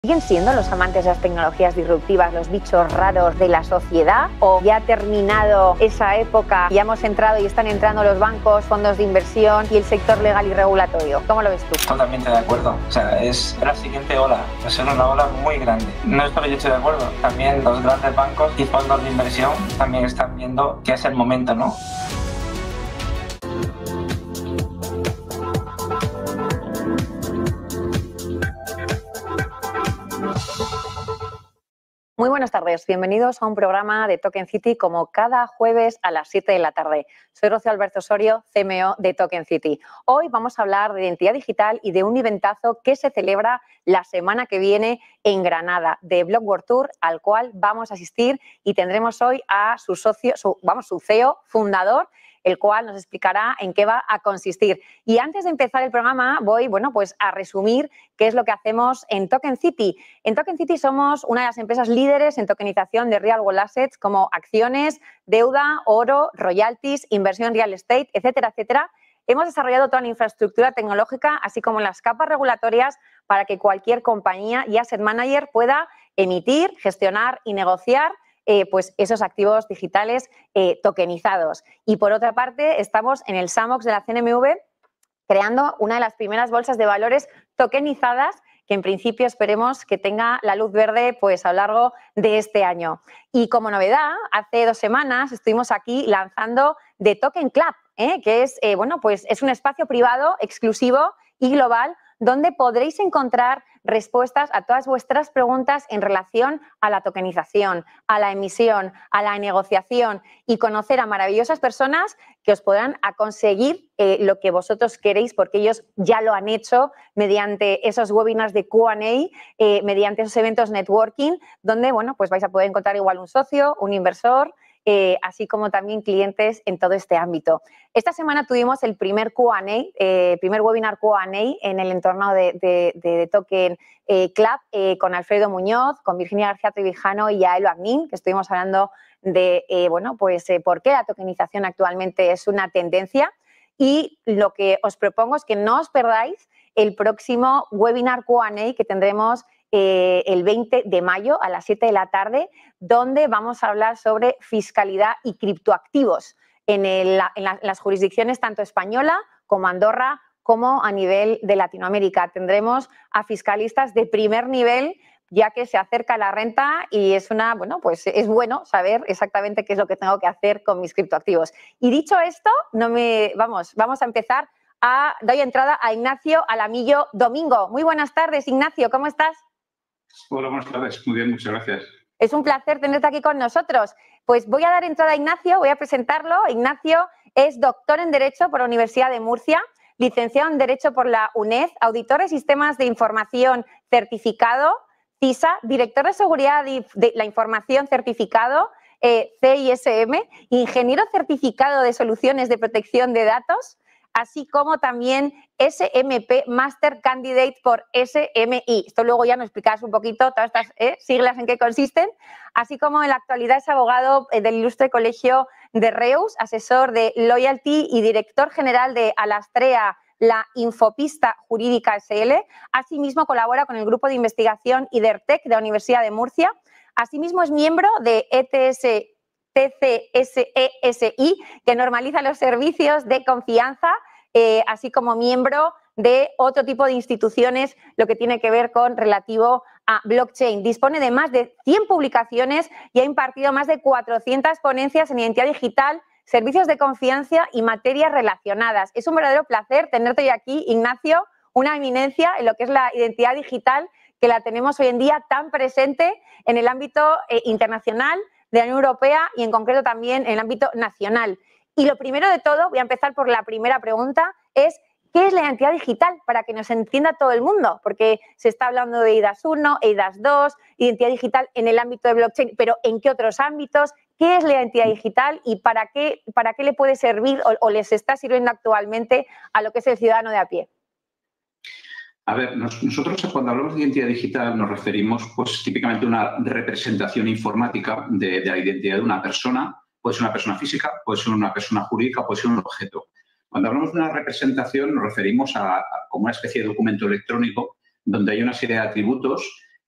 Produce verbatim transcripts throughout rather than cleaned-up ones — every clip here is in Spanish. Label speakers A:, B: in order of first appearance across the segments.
A: ¿Siguen siendo los amantes de las tecnologías disruptivas los bichos raros de la sociedad? ¿O ya ha terminado esa época, ya hemos entrado y están entrando los bancos, fondos de inversión y el sector legal y regulatorio? ¿Cómo lo ves tú?
B: Totalmente de acuerdo. O sea, es la siguiente ola. Va a ser una ola muy grande. No es solo yo estoy de acuerdo. También los grandes bancos y fondos de inversión también están viendo que es el momento, ¿no?
A: Muy buenas tardes, bienvenidos a un programa de Token City como cada jueves a las siete de la tarde. Soy Rocío Alberto Osorio, C M O de Token City. Hoy vamos a hablar de identidad digital y de un eventazo que se celebra la semana que viene en Granada, de Block World Tour, al cual vamos a asistir y tendremos hoy a su socio, su, vamos, su C E O, fundador, el cual nos explicará en qué va a consistir. Y antes de empezar el programa voy, bueno, pues a resumir qué es lo que hacemos en Token City. En Token City somos una de las empresas líderes en tokenización de real world assets como acciones, deuda, oro, royalties, inversión en real estate, etcétera, etcétera. Hemos desarrollado toda la infraestructura tecnológica, así como las capas regulatorias para que cualquier compañía y asset manager pueda emitir, gestionar y negociar Eh, pues esos activos digitales eh, tokenizados. Y por otra parte, estamos en el Sandbox de la C N M V creando una de las primeras bolsas de valores tokenizadas que en principio esperemos que tenga la luz verde pues a lo largo de este año. Y como novedad, hace dos semanas estuvimos aquí lanzando The Token Club, ¿eh? que es, eh, bueno, pues es un espacio privado, exclusivo y global donde podréis encontrar respuestas a todas vuestras preguntas en relación a la tokenización, a la emisión, a la negociación y conocer a maravillosas personas que os podrán a conseguir eh, lo que vosotros queréis, porque ellos ya lo han hecho mediante esos webinars de Q and A, eh, mediante esos eventos networking, donde bueno, pues vais a poder encontrar igual un socio, un inversor, Eh, así como también clientes en todo este ámbito. Esta semana tuvimos el primer Q and A, eh, primer webinar Q and A en el entorno de, de, de, de Token eh, Club eh, con Alfredo Muñoz, con Virginia García Trevijano y Yael Agnin, que estuvimos hablando de eh, bueno, pues, eh, por qué la tokenización actualmente es una tendencia. Y lo que os propongo es que no os perdáis el próximo webinar Q and A que tendremos Eh, el veinte de mayo a las siete de la tarde, donde vamos a hablar sobre fiscalidad y criptoactivos en, el, en, la, en las jurisdicciones tanto española como Andorra, como a nivel de Latinoamérica. Tendremos a fiscalistas de primer nivel, ya que se acerca la renta y es una, bueno, pues es bueno saber exactamente qué es lo que tengo que hacer con mis criptoactivos. Y dicho esto, no me, vamos, vamos a empezar a, doy entrada a Ignacio Alamillo Domingo. Muy buenas tardes, Ignacio, ¿cómo estás?
C: Hola, buenas tardes. Muy bien, muchas gracias.
A: Es un placer tenerte aquí con nosotros. Pues voy a dar entrada a Ignacio, voy a presentarlo. Ignacio es doctor en Derecho por la Universidad de Murcia, licenciado en Derecho por la UNED, auditor de Sistemas de Información certificado, C I S A, director de Seguridad de la Información certificado, eh, C I S M, ingeniero certificado de Soluciones de Protección de Datos, así como también S M P Master Candidate por S M I. Esto luego ya nos explicas un poquito todas estas eh, siglas en qué consisten, así como en la actualidad es abogado eh, del Ilustre Colegio de Reus, asesor de Loyalty y director general de Alastrea, la Infopista Jurídica S L. Asimismo colabora con el Grupo de Investigación IDERTEC de la Universidad de Murcia. Asimismo es miembro de E T S T C S E S I, que normaliza los servicios de confianza, eh, así como miembro de otro tipo de instituciones, lo que tiene que ver con relativo a blockchain. Dispone de más de cien publicaciones y ha impartido más de cuatrocientas ponencias en identidad digital, servicios de confianza y materias relacionadas. Es un verdadero placer tenerte hoy aquí, Ignacio, una eminencia en lo que es la identidad digital, que la tenemos hoy en día tan presente en el ámbito eh, internacional, de la Unión Europea y en concreto también en el ámbito nacional. Y lo primero de todo, voy a empezar por la primera pregunta, es ¿qué es la identidad digital? Para que nos entienda todo el mundo, porque se está hablando de I D A S uno, I D A S dos, identidad digital en el ámbito de blockchain, pero ¿en qué otros ámbitos? ¿Qué es la identidad digital y para qué, para qué le puede servir o, o les está sirviendo actualmente a lo que es el ciudadano de a pie?
C: A ver, nosotros cuando hablamos de identidad digital nos referimos pues típicamente a una representación informática de, de la identidad de una persona. Puede ser una persona física, puede ser una persona jurídica, puede ser un objeto. Cuando hablamos de una representación nos referimos a, a como una especie de documento electrónico donde hay una serie de atributos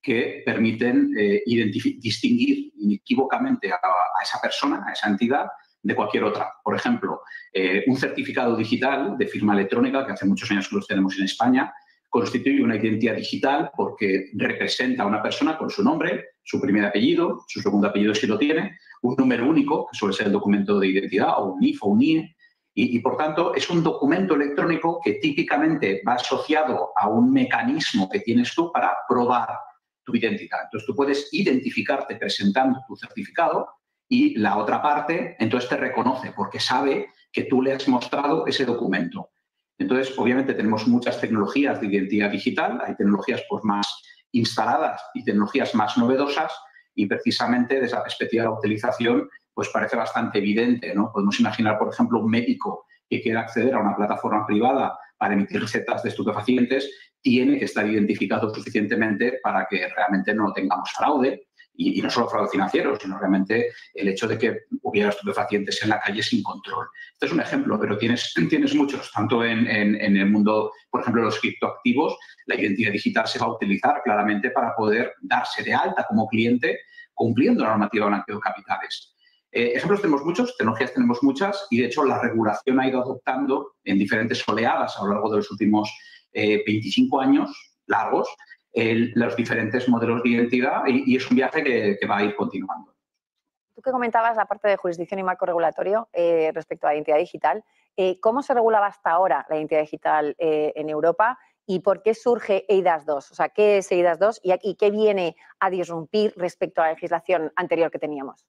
C: que permiten eh, distinguir inequívocamente a, a esa persona, a esa entidad, de cualquier otra. Por ejemplo, eh, un certificado digital de firma electrónica, que hace muchos años que los tenemos en España, constituye una identidad digital porque representa a una persona con su nombre, su primer apellido, su segundo apellido si lo tiene, un número único, que suele ser el documento de identidad, o un I F o un I E, y, y por tanto es un documento electrónico que típicamente va asociado a un mecanismo que tienes tú para probar tu identidad. Entonces tú puedes identificarte presentando tu certificado y la otra parte entonces te reconoce porque sabe que tú le has mostrado ese documento. Entonces, obviamente, tenemos muchas tecnologías de identidad digital, hay tecnologías pues, más instaladas y tecnologías más novedosas y precisamente desde la perspectiva de la utilización pues parece bastante evidente, ¿no? Podemos imaginar, por ejemplo, un médico que quiera acceder a una plataforma privada para emitir recetas de estupefacientes, tiene que estar identificado suficientemente para que realmente no tengamos fraude. Y, y no solo fraude financiero, sino realmente el hecho de que hubiera estupefacientes en la calle sin control. Este es un ejemplo, pero tienes, tienes muchos, tanto en, en, en el mundo, por ejemplo, de los criptoactivos, la identidad digital se va a utilizar claramente para poder darse de alta como cliente cumpliendo la normativa de blanqueo de capitales. Eh, ejemplos tenemos muchos, tecnologías tenemos muchas y, de hecho, la regulación ha ido adoptando en diferentes oleadas a lo largo de los últimos eh, veinticinco años largos El, los diferentes modelos de identidad y, y es un viaje que, que va a ir continuando.
A: Tú que comentabas la parte de jurisdicción y marco regulatorio eh, respecto a la identidad digital, eh, ¿cómo se regulaba hasta ahora la identidad digital eh, en Europa y por qué surge eIDAS dos? O sea, ¿qué es eIDAS dos y, y qué viene a disrumpir respecto a la legislación anterior que teníamos?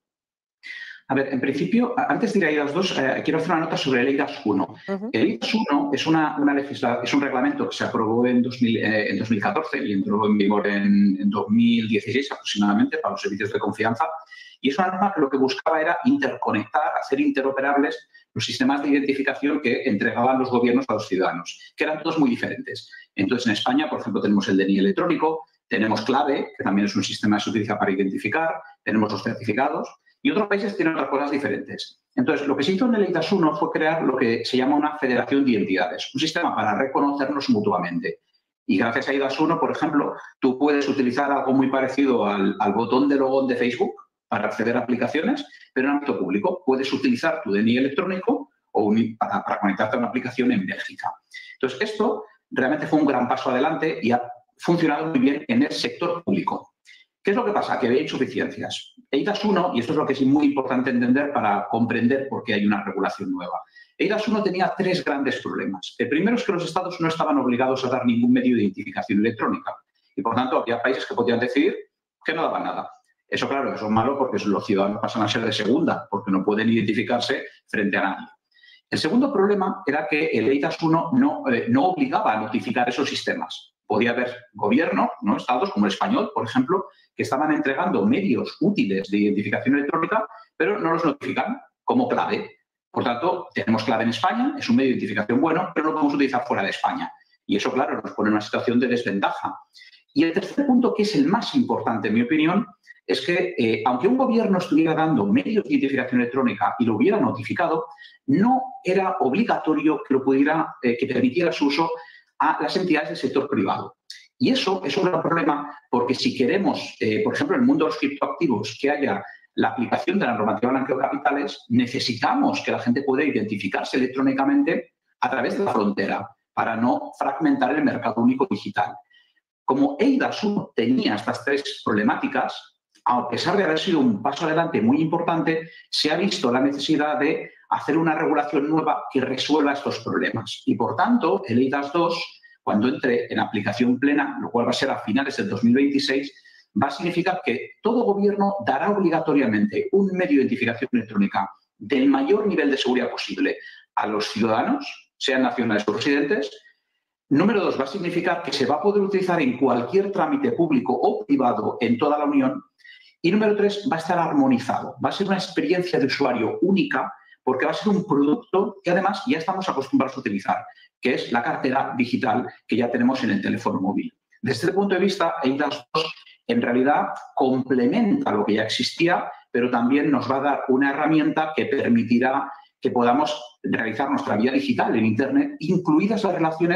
C: A ver, en principio, antes de ir a eIDAS dos, eh, quiero hacer una nota sobre el eIDAS uno. Uh-huh. El eIDAS uno es, una, una legisla- es un reglamento que se aprobó en, dos mil, eh, en dos mil catorce y entró en vigor en, en dos mil dieciséis aproximadamente para los servicios de confianza. Y es una norma que lo que buscaba era interconectar, hacer interoperables los sistemas de identificación que entregaban los gobiernos a los ciudadanos, que eran todos muy diferentes. Entonces, en España, por ejemplo, tenemos el D N I electrónico, tenemos clave, que también es un sistema que se utiliza para identificar, tenemos los certificados, y otros países tienen otras cosas diferentes. Entonces, lo que se hizo en el eIDAS uno fue crear lo que se llama una federación de identidades, un sistema para reconocernos mutuamente. Y gracias a eIDAS uno, por ejemplo, tú puedes utilizar algo muy parecido al, al botón de login de Facebook para acceder a aplicaciones, pero en ámbito público. Puedes utilizar tu D N I electrónico o un, para, para conectarte a una aplicación en Bélgica. Entonces, esto realmente fue un gran paso adelante y ha funcionado muy bien en el sector público. ¿Qué es lo que pasa? Que había insuficiencias. eIDAS uno, y esto es lo que es muy importante entender para comprender por qué hay una regulación nueva. eIDAS uno tenía tres grandes problemas. El primero es que los estados no estaban obligados a dar ningún medio de identificación electrónica y, por tanto, había países que podían decidir que no daban nada. Eso, claro, eso es malo porque los ciudadanos pasan a ser de segunda, porque no pueden identificarse frente a nadie. El segundo problema era que el eIDAS uno no, eh, no obligaba a notificar esos sistemas. Podía haber gobierno, ¿no? Estados como el español, por ejemplo, que estaban entregando medios útiles de identificación electrónica, pero no los notifican como clave. Por tanto, tenemos clave en España, es un medio de identificación bueno, pero no lo podemos utilizar fuera de España. Y eso, claro, nos pone en una situación de desventaja. Y el tercer punto, que es el más importante, en mi opinión, es que, eh, aunque un gobierno estuviera dando medios de identificación electrónica y lo hubiera notificado, no era obligatorio que lo pudiera, eh, que permitiera su uso a las entidades del sector privado. Y eso es un gran problema porque si queremos, eh, por ejemplo, en el mundo de los criptoactivos, que haya la aplicación de la normativa de blanqueo de capitales, necesitamos que la gente pueda identificarse electrónicamente a través de la frontera para no fragmentar el mercado único digital. Como eIDAS uno tenía estas tres problemáticas, a pesar de haber sido un paso adelante muy importante, se ha visto la necesidad de hacer una regulación nueva que resuelva estos problemas. Y, por tanto, el eIDAS dos, cuando entre en aplicación plena, lo cual va a ser a finales del dos mil veintiséis, va a significar que todo gobierno dará obligatoriamente un medio de identificación electrónica del mayor nivel de seguridad posible a los ciudadanos, sean nacionales o residentes. Número dos, va a significar que se va a poder utilizar en cualquier trámite público o privado en toda la Unión. Y número tres, va a estar armonizado. Va a ser una experiencia de usuario única porque va a ser un producto que además ya estamos acostumbrados a utilizar, que es la cartera digital que ya tenemos en el teléfono móvil. Desde este punto de vista, eIDAS dos en realidad complementa lo que ya existía, pero también nos va a dar una herramienta que permitirá que podamos realizar nuestra vida digital en Internet, incluidas las relaciones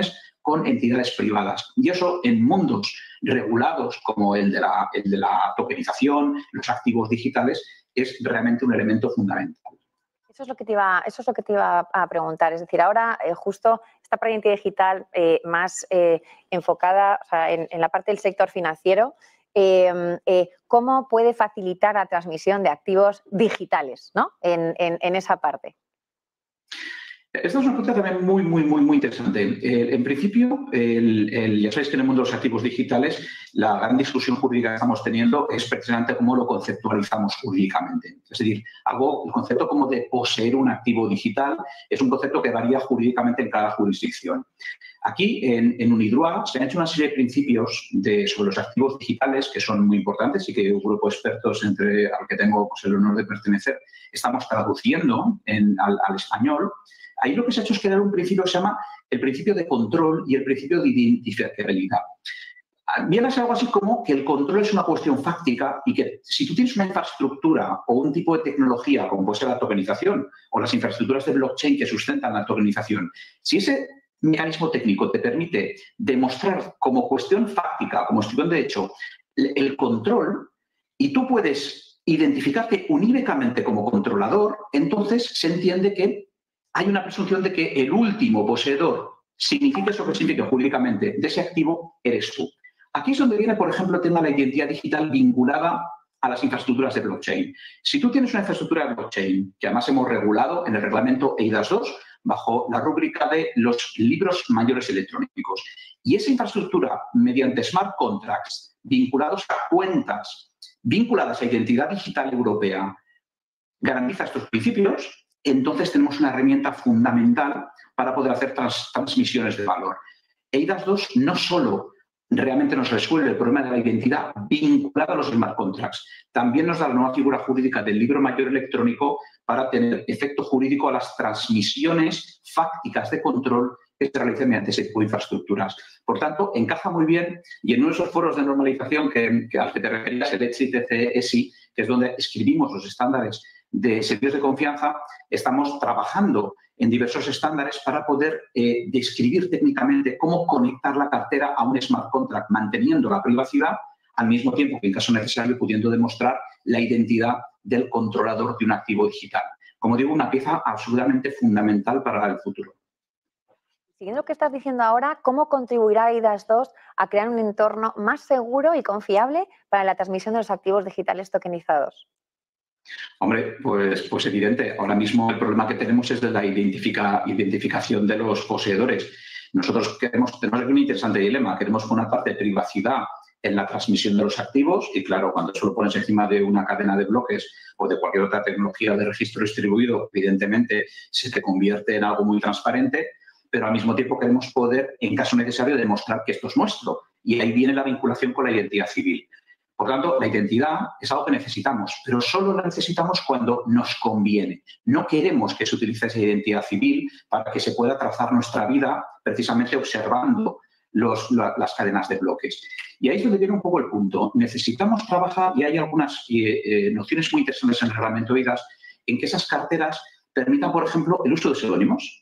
C: con entidades privadas. Y eso en mundos regulados como el de la, el de la tokenización, los activos digitales, es realmente un elemento fundamental.
A: Eso es lo que te iba, eso es lo que te iba a preguntar. Es decir, ahora eh, justo esta identidad digital eh, más eh, enfocada, o sea, en, en la parte del sector financiero, eh, eh, ¿cómo puede facilitar la transmisión de activos digitales, ¿no? en, en, en esa parte?
C: Esta es una pregunta también muy, muy, muy, muy interesante. Eh, en principio, el, el, ya sabéis que en el mundo de los activos digitales la gran discusión jurídica que estamos teniendo es precisamente cómo lo conceptualizamos jurídicamente. Es decir, algo, el concepto como de poseer un activo digital es un concepto que varía jurídicamente en cada jurisdicción. Aquí, en, en Unidroit, se han hecho una serie de principios de, sobre los activos digitales que son muy importantes y que un grupo de expertos entre, al que tengo pues, el honor de pertenecer estamos traduciendo en, al, al español. Ahí lo que se ha hecho es crear un principio que se llama el principio de control y el principio de identificabilidad. Viene a ser algo así como que el control es una cuestión fáctica y que si tú tienes una infraestructura o un tipo de tecnología, como puede ser la tokenización o las infraestructuras de blockchain que sustentan la tokenización, si ese mecanismo técnico te permite demostrar como cuestión fáctica, como cuestión de hecho, el control y tú puedes identificarte uníquamente como controlador, entonces se entiende que hay una presunción de que el último poseedor, signifique eso que signifique jurídicamente, de ese activo, eres tú. Aquí es donde viene, por ejemplo, el tema de la identidad digital vinculada a las infraestructuras de blockchain. Si tú tienes una infraestructura de blockchain, que además hemos regulado en el reglamento EIDAS dos, bajo la rúbrica de los libros mayores electrónicos, y esa infraestructura, mediante smart contracts vinculados a cuentas, vinculadas a identidad digital europea, garantiza estos principios, entonces tenemos una herramienta fundamental para poder hacer trans, transmisiones de valor. EIDAS dos no solo realmente nos resuelve el problema de la identidad vinculada a los smart contracts, también nos da la nueva figura jurídica del libro mayor electrónico para tener efecto jurídico a las transmisiones fácticas de control que se realicen mediante ese tipo de infraestructuras. Por tanto, encaja muy bien y en uno de esos foros de normalización que, que al que te referías, el E T S I T C E S I, que es donde escribimos los estándares de servicios de confianza, estamos trabajando en diversos estándares para poder eh, describir técnicamente cómo conectar la cartera a un smart contract, manteniendo la privacidad, al mismo tiempo que, en caso necesario, pudiendo demostrar la identidad del controlador de un activo digital. Como digo, una pieza absolutamente fundamental para el futuro.
A: Siguiendo lo que estás diciendo ahora, ¿cómo contribuirá EIDAS dos a crear un entorno más seguro y confiable para la transmisión de los activos digitales tokenizados?
C: Hombre, pues, pues evidente. Ahora mismo el problema que tenemos es de la identifica, identificación de los poseedores. Nosotros queremos, tenemos aquí un interesante dilema. Queremos, por una parte, privacidad en la transmisión de los activos y, claro, cuando eso lo pones encima de una cadena de bloques o de cualquier otra tecnología de registro distribuido, evidentemente se te convierte en algo muy transparente, pero al mismo tiempo queremos poder, en caso necesario, demostrar que esto es nuestro. Y ahí viene la vinculación con la identidad civil. Por tanto, la identidad es algo que necesitamos, pero solo la necesitamos cuando nos conviene. No queremos que se utilice esa identidad civil para que se pueda trazar nuestra vida precisamente observando los, la, las cadenas de bloques. Y ahí es donde viene un poco el punto. Necesitamos trabajar, y hay algunas eh, eh, nociones muy interesantes en el reglamento EIDAS, en que esas carteras permitan, por ejemplo, el uso de seudónimos,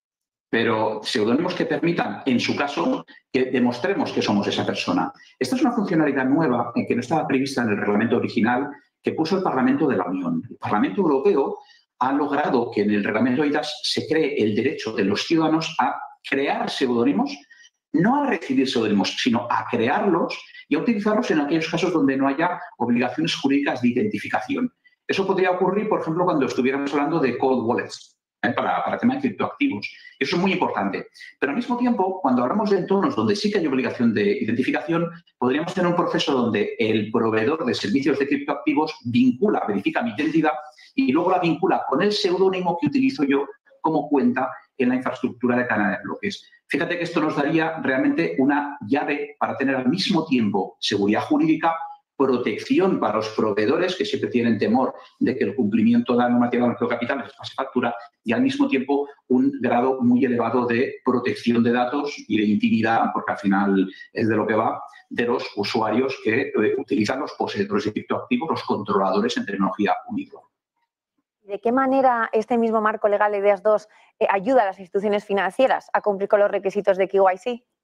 C: pero seudónimos que permitan, en su caso, que demostremos que somos esa persona. Esta es una funcionalidad nueva que no estaba prevista en el reglamento original que puso el Parlamento de la Unión. El Parlamento Europeo ha logrado que en el reglamento EIDAS se cree el derecho de los ciudadanos a crear seudónimos, no a recibir seudónimos, sino a crearlos y a utilizarlos en aquellos casos donde no haya obligaciones jurídicas de identificación. Eso podría ocurrir, por ejemplo, cuando estuviéramos hablando de cold wallets, ¿eh? para, para temas de criptoactivos. Eso es muy importante. Pero al mismo tiempo, cuando hablamos de entornos donde sí que hay obligación de identificación, podríamos tener un proceso donde el proveedor de servicios de criptoactivos vincula, verifica mi identidad y luego la vincula con el seudónimo que utilizo yo como cuenta en la infraestructura de cadena de bloques. Fíjate que esto nos daría realmente una llave para tener al mismo tiempo seguridad jurídica, protección para los proveedores que siempre tienen temor de que el cumplimiento de la normativa de mercado de capitales les pase factura y al mismo tiempo un grado muy elevado de protección de datos y de intimidad, porque al final es de lo que va, de los usuarios que eh, utilizan los poseedores de criptoactivos, los controladores en tecnología Unidroit.
A: ¿De qué manera este mismo marco legal de EIDAS dos eh, ayuda a las instituciones financieras a cumplir con los requisitos de K Y C?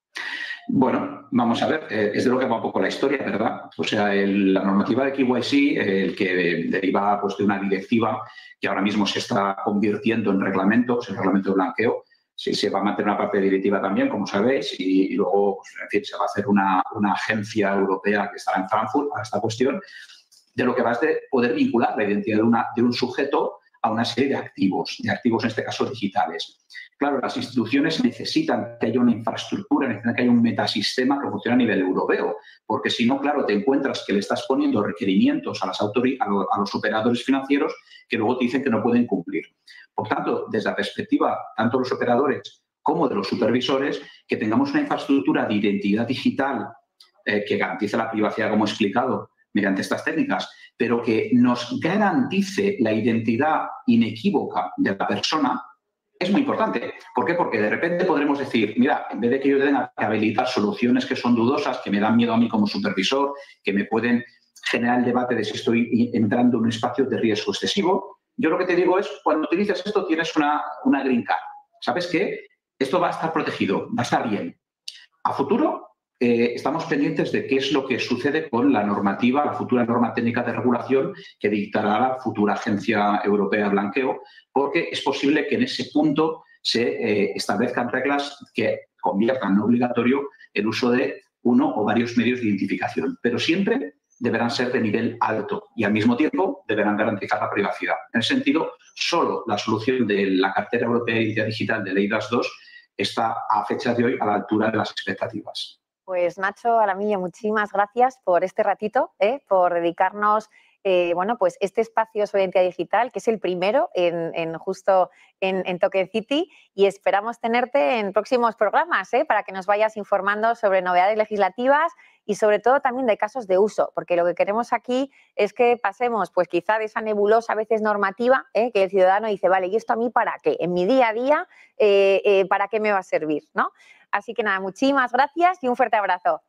C: Bueno, vamos a ver, eh, es de lo que va un poco la historia, ¿verdad? O sea, el, la normativa de K Y C, eh, el que deriva pues, de una directiva que ahora mismo se está convirtiendo en reglamento, es el reglamento de blanqueo. Sí, se va a mantener una parte directiva también, como sabéis, y, y luego, pues, en fin, se va a hacer una, una agencia europea que estará en Frankfurt a esta cuestión. De lo que va es de poder vincular la identidad de, una, de un sujeto a una serie de activos, de activos en este caso digitales. Claro, las instituciones necesitan que haya una infraestructura, necesitan que haya un metasistema que funcione a nivel europeo, porque si no, claro, te encuentras que le estás poniendo requerimientos a, las autori a, lo, a los operadores financieros que luego te dicen que no pueden cumplir. Por tanto, desde la perspectiva tanto de los operadores como de los supervisores, que tengamos una infraestructura de identidad digital eh, que garantice la privacidad, como he explicado, mediante estas técnicas, pero que nos garantice la identidad inequívoca de la persona, es muy importante. ¿Por qué? Porque de repente podremos decir, mira, en vez de que yo tenga que habilitar soluciones que son dudosas, que me dan miedo a mí como supervisor, que me pueden generar el debate de si estoy entrando en un espacio de riesgo excesivo, yo lo que te digo es, cuando utilices esto tienes una, una green card. ¿Sabes qué? Esto va a estar protegido, va a estar bien. A futuro, eh, estamos pendientes de qué es lo que sucede con la normativa, la futura norma técnica de regulación que dictará la futura Agencia Europea de Blanqueo, porque es posible que en ese punto se eh, establezcan reglas que conviertan en obligatorio el uso de uno o varios medios de identificación, pero siempre deberán ser de nivel alto y al mismo tiempo deberán garantizar la privacidad. En ese sentido, solo la solución de la Cartera Europea de Identidad Digital de eIDAS dos está a fecha de hoy a la altura de las expectativas.
A: Pues Nacho Alamillo, muchísimas gracias por este ratito, ¿eh? por dedicarnos eh, bueno, pues este espacio sobre identidad digital, que es el primero en, en justo en, en Token City, y esperamos tenerte en próximos programas ¿eh? para que nos vayas informando sobre novedades legislativas y sobre todo también de casos de uso, porque lo que queremos aquí es que pasemos pues quizá de esa nebulosa a veces normativa, ¿eh? que el ciudadano dice, vale, ¿y esto a mí para qué? En mi día a día, eh, eh, ¿para qué me va a servir? ¿no? Así que nada, muchísimas gracias y un fuerte abrazo.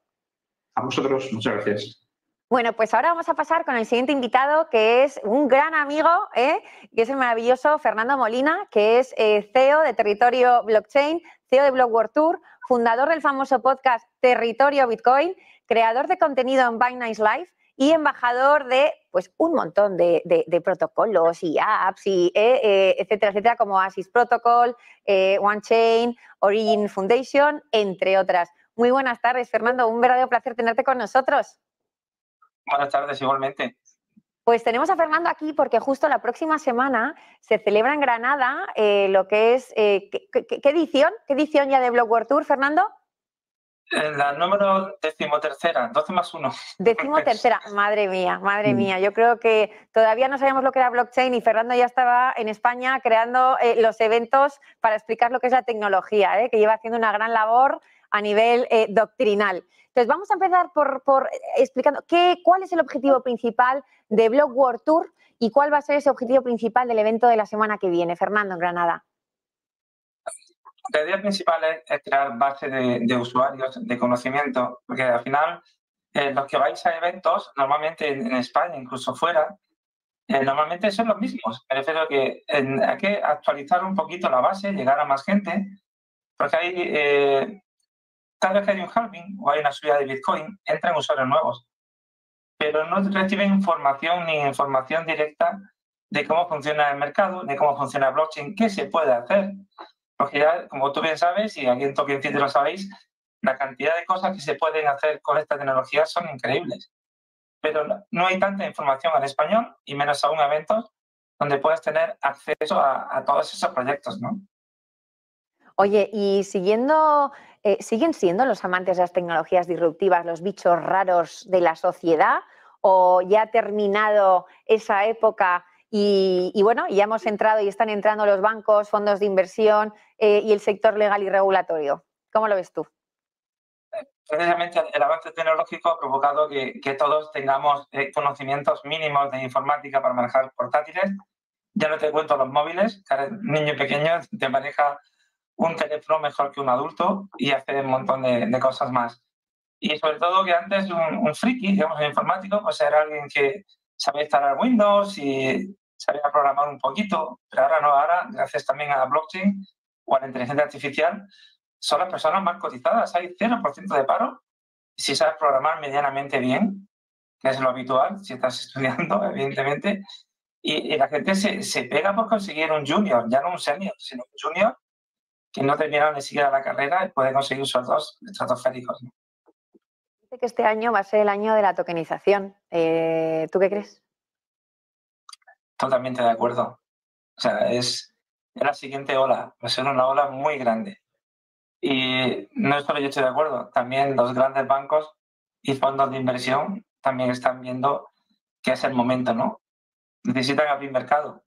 C: A vosotros, muchas gracias.
A: Bueno, pues ahora vamos a pasar con el siguiente invitado, que es un gran amigo, ¿eh? que es el maravilloso Fernando Molina, que es eh, C E O de Territorio Blockchain, C E O de Blockworld Tour, fundador del famoso podcast Territorio Bitcoin, creador de contenido en Binance Live y embajador de pues, un montón de, de, de protocolos y apps, y, eh, eh, etcétera, etcétera, como Asis Protocol, eh, OneChain, Origin Foundation, entre otras. Muy buenas tardes, Fernando. Un verdadero placer tenerte con nosotros.
B: Buenas tardes, igualmente.
A: Pues tenemos a Fernando aquí porque justo la próxima semana se celebra en Granada eh, lo que es... Eh, ¿qué, qué, ¿Qué edición? ¿Qué edición ya de Blockworld Tour, Fernando?
B: La número decimotercera, doce más uno.
A: Decimotercera, madre mía, madre mía. Yo creo que todavía no sabíamos lo que era blockchain y Fernando ya estaba en España creando eh, los eventos para explicar lo que es la tecnología, eh, que lleva haciendo una gran labor a nivel eh, doctrinal. Entonces, vamos a empezar por, por explicando qué, cuál es el objetivo principal de Blockworld Tour y cuál va a ser ese objetivo principal del evento de la semana que viene. Fernando, en Granada.
B: La idea principal es, es crear base de, de usuarios, de conocimiento, porque al final eh, los que vais a eventos, normalmente en, en España, incluso fuera, eh, normalmente son los mismos. Me refiero a que en, hay que actualizar un poquito la base, llegar a más gente, porque hay, eh, cada vez que hay un halving o hay una subida de Bitcoin, entran usuarios nuevos, pero no reciben información ni información directa de cómo funciona el mercado, de cómo funciona el blockchain, qué se puede hacer. Porque ya, como tú bien sabes, y aquí en Token City lo sabéis, la cantidad de cosas que se pueden hacer con esta tecnología son increíbles. Pero no, no hay tanta información en español, y menos aún eventos, donde puedes tener acceso a, a todos esos proyectos, ¿no?
A: Oye, y siguiendo, eh, ¿siguen siendo los amantes de las tecnologías disruptivas los bichos raros de la sociedad? ¿O ya ha terminado esa época y, y bueno, ya hemos entrado y están entrando los bancos, fondos de inversión eh, y el sector legal y regulatorio? ¿Cómo lo ves tú?
B: Precisamente el avance tecnológico ha provocado que, que todos tengamos eh, conocimientos mínimos de informática para manejar portátiles. Ya no te cuento los móviles, que el niño pequeño te maneja un teléfono mejor que un adulto y hace un montón de, de cosas más. Y sobre todo que antes un, un friki, digamos, un informático, pues era alguien que sabía instalar Windows y sabía programar un poquito, pero ahora no, ahora, gracias también a la blockchain o a la inteligencia artificial, son las personas más cotizadas. Hay cero por ciento de paro si sabes programar medianamente bien, que es lo habitual si estás estudiando, evidentemente. Y, y la gente se, se pega por conseguir un junior, ya no un senior, sino un junior que no termina ni siquiera la carrera y puede conseguir sueldos estratosféricos, ¿no?
A: Dice que este año va a ser el año de la tokenización. Eh, ¿Tú qué crees?
B: Totalmente de acuerdo. O sea, es, es la siguiente ola, va a ser una ola muy grande. Y no solo yo estoy de acuerdo, también los grandes bancos y fondos de inversión también están viendo que es el momento, ¿no? Necesitan abrir mercado.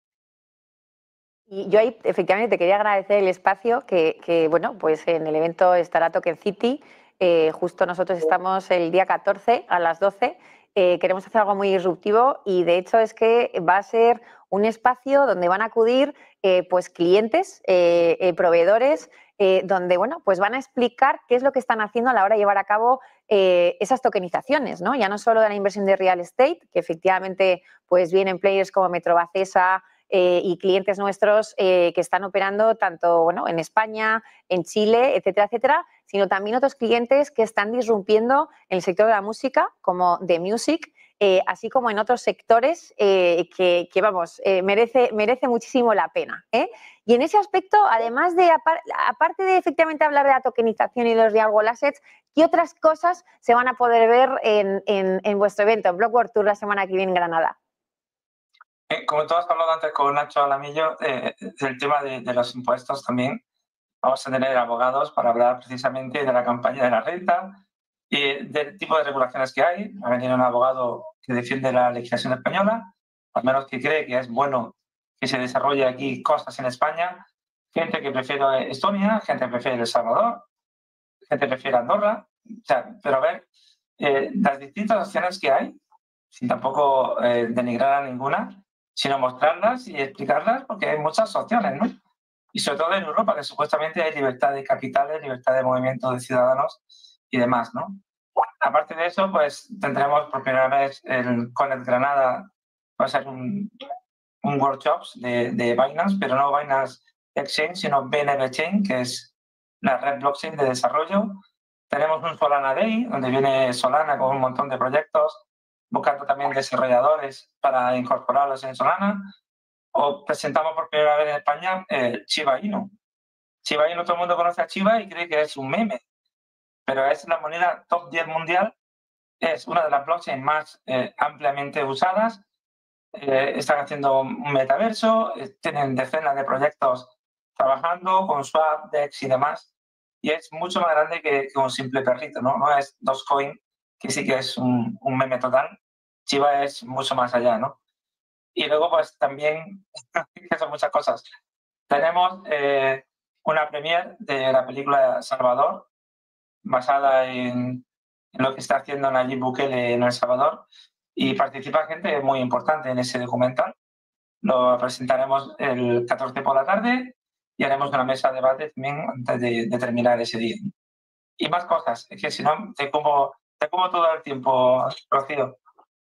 A: Y yo ahí efectivamente te quería agradecer el espacio que, que bueno, pues en el evento estará Token City. Eh, justo nosotros estamos el día catorce a las doce. Eh, queremos hacer algo muy disruptivo y de hecho es que va a ser un espacio donde van a acudir eh, pues clientes, eh, eh, proveedores, eh, donde bueno, pues van a explicar qué es lo que están haciendo a la hora de llevar a cabo eh, esas tokenizaciones, ¿no? Ya no solo de la inversión de real estate, que efectivamente pues vienen players como Metrobacesa, Eh, y clientes nuestros eh, que están operando tanto bueno, en España, en Chile, etcétera, etcétera, sino también otros clientes que están disrumpiendo en el sector de la música, como The Music, eh, así como en otros sectores eh, que, que, vamos, eh, merece, merece muchísimo la pena, ¿eh? Y en ese aspecto, además de, aparte de efectivamente hablar de la tokenización y los real world assets, ¿qué otras cosas se van a poder ver en, en, en vuestro evento, en Block World Tour la semana que viene en Granada?
B: Como tú has hablado antes con Nacho Alamillo, eh, del tema de, de los impuestos también, vamos a tener abogados para hablar precisamente de la campaña de la renta y del tipo de regulaciones que hay. Va a venir un abogado que defiende la legislación española, al menos que cree que es bueno que se desarrolle aquí cosas en España. Gente que prefiere Estonia, gente que prefiere El Salvador, gente que prefiere Andorra. O sea, pero a ver, eh, las distintas opciones que hay, sin tampoco eh, denigrar a ninguna, sino mostrarlas y explicarlas porque hay muchas opciones, ¿no? Y sobre todo en Europa, que supuestamente hay libertad de capitales, libertad de movimiento de ciudadanos y demás, ¿no? Aparte de eso, pues tendremos por primera vez el Connect Granada, va a ser un, un workshops de, de Binance, pero no Binance Exchange, sino B N B Chain, que es la red blockchain de desarrollo. Tenemos un Solana Day, donde viene Solana con un montón de proyectos, buscando también desarrolladores para incorporarlos en Solana. O presentamos por primera vez en España eh, Shiba Inu. Shiba Inu, todo el mundo conoce a Shiba y cree que es un meme, pero es la moneda top diez mundial, es una de las blockchains más eh, ampliamente usadas. Eh, están haciendo un metaverso, eh, tienen decenas de proyectos trabajando con Swap, Dex y demás, y es mucho más grande que, que un simple perrito, ¿no? No es Dogecoin, que sí que es un, un meme total. Shiba es mucho más allá, ¿no? Y luego, pues también, que son muchas cosas. Tenemos eh, una premiere de la película Salvador, basada en, en lo que está haciendo Nayib Bukele en El Salvador, y participa gente muy importante en ese documental. Lo presentaremos el catorce por la tarde y haremos una mesa de debate también antes de, de terminar ese día. Y más cosas, es que si no, te como, te como todo el tiempo, Rocío.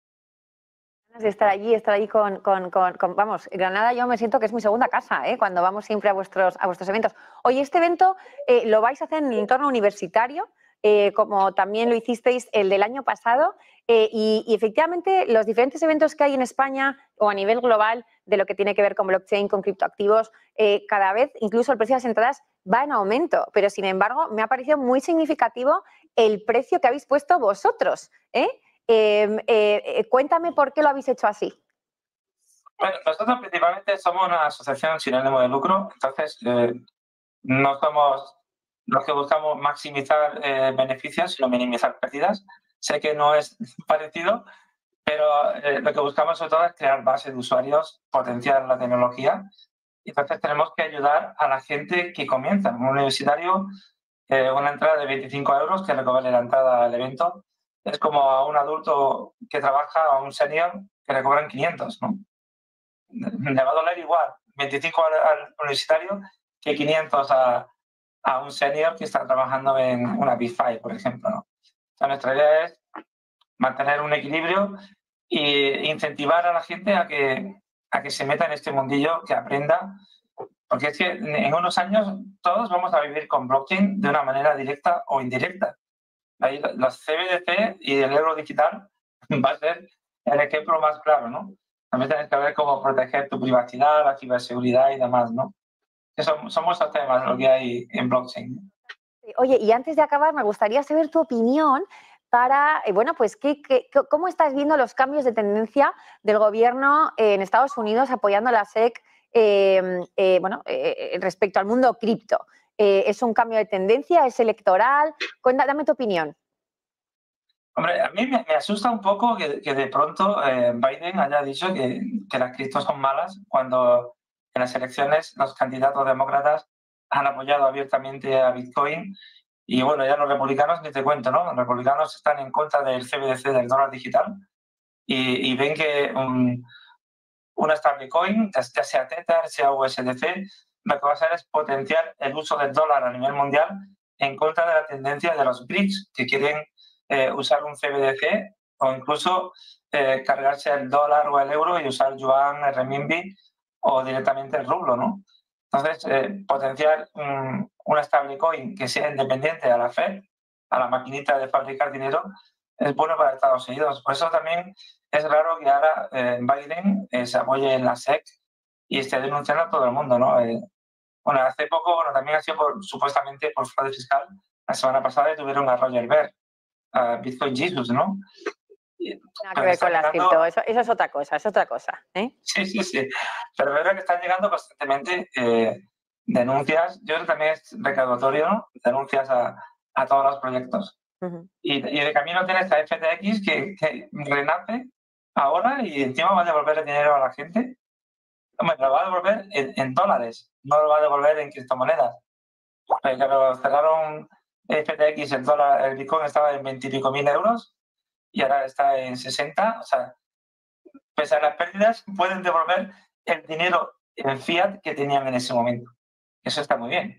A: De estar allí, estar allí con, con, con, con, vamos, Granada yo me siento que es mi segunda casa, ¿eh? Cuando vamos siempre a vuestros, a vuestros eventos. Oye, este evento eh, lo vais a hacer en el entorno universitario, eh, como también lo hicisteis el del año pasado, eh, y, y efectivamente los diferentes eventos que hay en España o a nivel global de lo que tiene que ver con blockchain, con criptoactivos, eh, cada vez incluso el precio de las entradas va en aumento, pero sin embargo me ha parecido muy significativo el precio que habéis puesto vosotros, ¿eh? Eh, eh, cuéntame por qué lo habéis hecho así.
B: Bueno, nosotros principalmente somos una asociación sin ánimo de lucro, entonces eh, no somos los que buscamos maximizar eh, beneficios, sino minimizar pérdidas. Sé que no es parecido, pero eh, lo que buscamos sobre todo es crear base de usuarios, potenciar la tecnología. Y entonces tenemos que ayudar a la gente que comienza. En un universitario, eh, una entrada de veinticinco euros, que es lo que vale la entrada al evento, es como a un adulto que trabaja, a un senior, que le cobran quinientos, ¿no? Le va a doler igual, veinticinco al universitario, que quinientos a, a un senior que está trabajando en una Big Five, por ejemplo, ¿no? O sea, nuestra idea es mantener un equilibrio e incentivar a la gente a que, a que se meta en este mundillo, que aprenda, Porque es que en unos años todos vamos a vivir con blockchain de una manera directa o indirecta. Ahí los C B D C y el euro digital va a ser el ejemplo más claro, ¿no? También tienes que ver cómo proteger tu privacidad, la ciberseguridad y demás, ¿no? Que son, son muchos temas lo que hay en blockchain.
A: Oye, y antes de acabar, me gustaría saber tu opinión para, eh, bueno, pues, ¿qué, qué, ¿cómo estás viendo los cambios de tendencia del gobierno en Estados Unidos apoyando a la S E C eh, eh, bueno, eh, respecto al mundo cripto? Eh, ¿Es un cambio de tendencia? ¿Es electoral? Cuéntame, dame tu opinión.
B: Hombre, a mí me, me asusta un poco que, que de pronto eh, Biden haya dicho que, que las criptos son malas cuando en las elecciones los candidatos demócratas han apoyado abiertamente a Bitcoin. Y bueno, ya los republicanos, ni te cuento, ¿no? Los republicanos están en contra del C B D C, del dólar digital, y, y ven que un, una stablecoin, ya sea Tether, sea U S D C, lo que va a hacer es potenciar el uso del dólar a nivel mundial en contra de la tendencia de los BRICS, que quieren eh, usar un C B D C o incluso eh, cargarse el dólar o el euro y usar yuan, el renminbi o directamente el rublo, ¿no? Entonces, eh, potenciar um, una stablecoin que sea independiente a la Fed, a la maquinita de fabricar dinero, es bueno para Estados Unidos. Por eso también es raro que ahora eh, Biden eh, se apoye en la S E C y esté denunciando a todo el mundo, ¿no? Eh, bueno, hace poco, bueno, también ha sido por, supuestamente por fraude fiscal. La semana pasada tuvieron a Roger Ver, a Bitcoin Jesus, ¿no?
A: Nada que ver con las cripto, eso, eso es otra cosa, es otra cosa, ¿eh?
B: Sí, sí, sí. Pero es verdad que están llegando constantemente eh, denuncias. Yo creo que también es recaudatorio, ¿no? Denuncias a, a todos los proyectos. Uh-huh. y, y de camino tienes a F T X que, que renace ahora y encima va a devolver el dinero a la gente. Hombre, lo va a devolver en, en dólares, no lo va a devolver en criptomonedas. Pero cerraron F T X, el dólar, el Bitcoin estaba en veintipico mil euros y ahora está en sesenta. O sea, pese a las pérdidas, pueden devolver el dinero en fiat que tenían en ese momento. Eso está muy bien.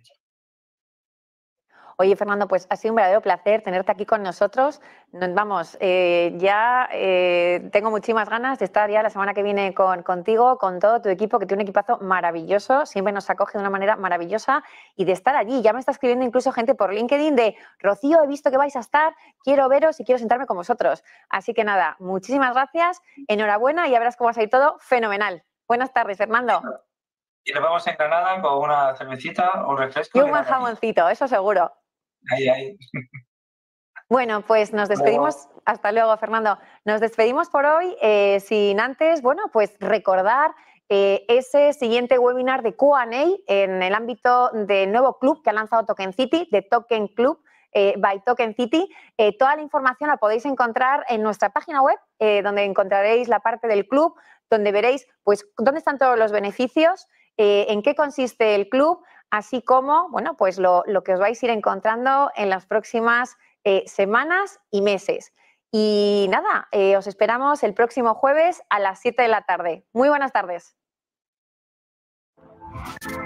A: Oye, Fernando, pues ha sido un verdadero placer tenerte aquí con nosotros. Nos vamos, eh, ya eh, tengo muchísimas ganas de estar ya la semana que viene con, contigo, con todo tu equipo, que tiene un equipazo maravilloso, siempre nos acoge de una manera maravillosa, y de estar allí. Ya me está escribiendo incluso gente por LinkedIn de Rocío, he visto que vais a estar, quiero veros y quiero sentarme con vosotros. Así que nada, muchísimas gracias, enhorabuena y ya verás cómo va a salir todo fenomenal. Buenas tardes, Fernando.
B: Y nos vamos en Granada con una cervecita, un refresco.
A: Y un buen jamoncito, eso seguro.
B: Ahí, ahí.
A: Bueno, pues nos despedimos. Luego. Hasta luego, Fernando. Nos despedimos por hoy, eh, sin antes, bueno, pues recordar eh, ese siguiente webinar de Q and A en el ámbito del nuevo club que ha lanzado Token City, de Token Club eh, by Token City. Eh, toda la información la podéis encontrar en nuestra página web, eh, donde encontraréis la parte del club, donde veréis, pues, dónde están todos los beneficios, eh, en qué consiste el club, así como, bueno, pues lo, lo que os vais a ir encontrando en las próximas eh, semanas y meses. Y nada, eh, os esperamos el próximo jueves a las siete de la tarde. Muy buenas tardes.